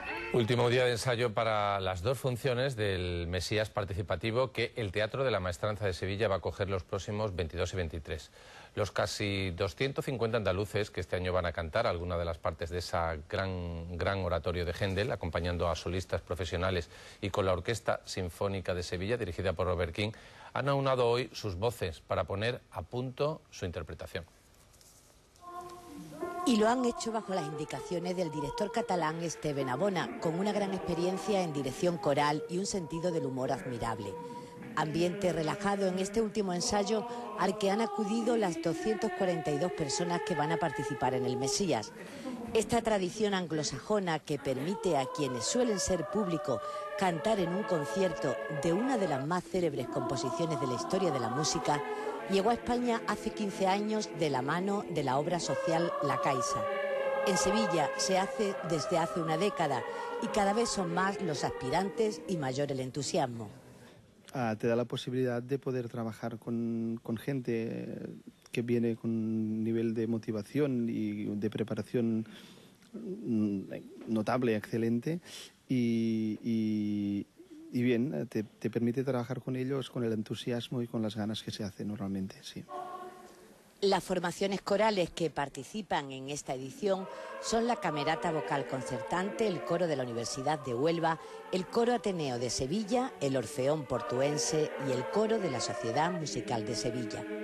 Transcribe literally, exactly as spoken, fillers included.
Último día de ensayo para las dos funciones del Mesías participativo que el Teatro de la Maestranza de Sevilla va a acoger los próximos veintidós y veintitrés. Los casi doscientos cincuenta andaluces que este año van a cantar alguna de las partes de esa gran, gran oratorio de Händel, acompañando a solistas profesionales y con la Orquesta Sinfónica de Sevilla, dirigida por Robert King, han aunado hoy sus voces para poner a punto su interpretación. Y lo han hecho bajo las indicaciones del director catalán Esteve Benabona, con una gran experiencia en dirección coral y un sentido del humor admirable. Ambiente relajado en este último ensayo al que han acudido las doscientas cuarenta y dos personas que van a participar en el Mesías. Esta tradición anglosajona que permite a quienes suelen ser público cantar en un concierto de una de las más célebres composiciones de la historia de la música llegó a España hace quince años de la mano de la obra social La Caixa. En Sevilla se hace desde hace una década y cada vez son más los aspirantes y mayor el entusiasmo. Ah, te da la posibilidad de poder trabajar con, con gente que viene con un nivel de motivación y de preparación notable, excelente, y, y, y bien, te, te permite trabajar con ellos con el entusiasmo y con las ganas que se hace normalmente, sí. Las formaciones corales que participan en esta edición son la Camerata Vocal Concertante, el Coro de la Universidad de Huelva, el Coro Ateneo de Sevilla, el Orfeón Portuense y el Coro de la Sociedad Musical de Sevilla.